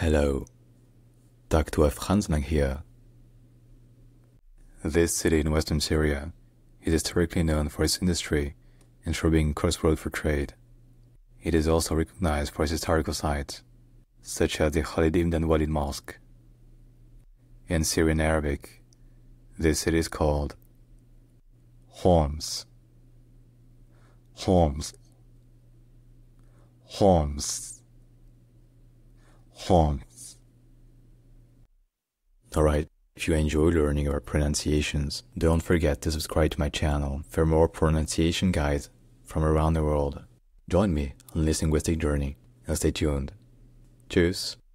Hello, Dr. Franz here. This city in western Syria is historically known for its industry and for being a crossroad for trade. It is also recognized for its historical sites, such as the Khalid al-Walid Mosque. In Syrian Arabic, this city is called Homs. Homs. Homs. Homs. Alright, if you enjoy learning our pronunciations, don't forget to subscribe to my channel for more pronunciation guides from around the world. Join me on this linguistic journey and stay tuned. Tschüss.